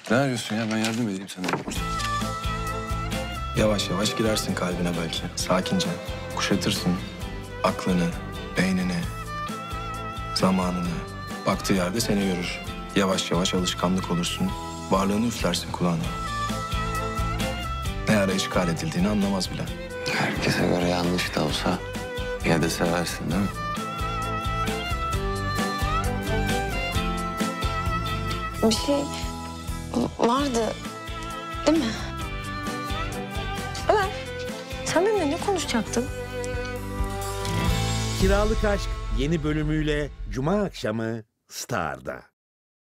Ne arıyorsun ya? Ben yardım edeyim sana. Yavaş yavaş girersin kalbine belki. Sakince. Kuşatırsın aklını, beynini, zamanını. Baktığı yerde seni görür. Yavaş yavaş alışkanlık olursun. Varlığını üflersin kulağına. Ne ara işgal edildiğini anlamaz bile. Herkese göre yanlış da olsa ya da seversin değil mi? Bir şey vardı değil mi? Ömer, sen benimle ne konuşacaktın? Kiralık Aşk yeni bölümüyle Cuma akşamı Star'da.